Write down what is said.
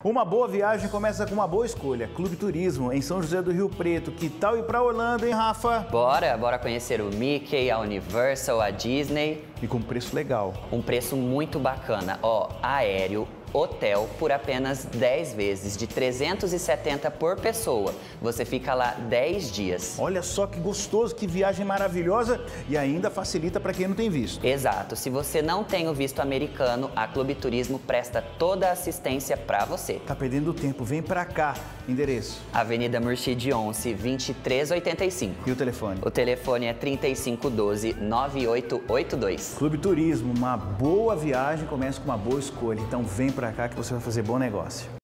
Uma boa viagem começa com uma boa escolha. Clube Turismo, em São José do Rio Preto. Que tal ir pra Orlando, hein, Rafa? Bora conhecer o Mickey, a Universal, a Disney. E com preço legal. Um preço muito bacana, aéreo, hotel por apenas 10 vezes, de 370 por pessoa. Você fica lá 10 dias. Olha só que gostoso, que viagem maravilhosa e ainda facilita para quem não tem visto. Exato. Se você não tem o visto americano, a Clube Turismo presta toda a assistência para você. Tá perdendo tempo, vem pra cá. Endereço? Avenida Murchid 11, 2385. E o telefone? O telefone é 3512-9882. Clube Turismo, uma boa viagem começa com uma boa escolha. Então vem pra cá que você vai fazer bom negócio.